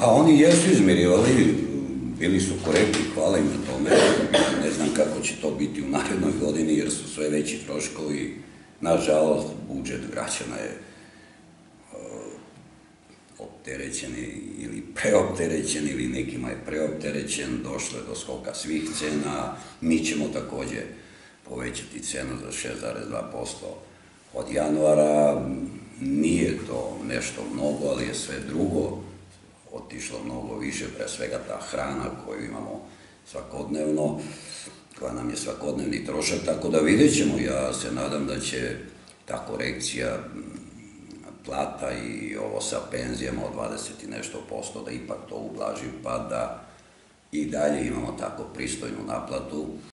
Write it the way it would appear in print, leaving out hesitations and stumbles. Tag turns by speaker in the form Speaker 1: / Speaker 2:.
Speaker 1: Pa oni jesu izmirivali, bili su korektni, hvala im na tome. Ne znam kako će to biti u narednoj godini jer su sve veći troškovi. Nažalost, budžet građana je opterećen ili preopterećen ili nekima je preopterećen, došlo je do skoka svih cena. Mi ćemo takođe povećati cenu za 6,2% od januara. Nije to nešto mnogo, ali je sve drugo otišlo mnogo više, pre svega ta hrana koju imamo svakodnevno, koja nam je svakodnevni trošak, tako da vidjet ćemo. Ja se nadam da će ta korekcija plata i ovo sa penzijama od 20 i nešto posto da ipak to ublaži, pa da i dalje imamo tako pristojnu naplatu.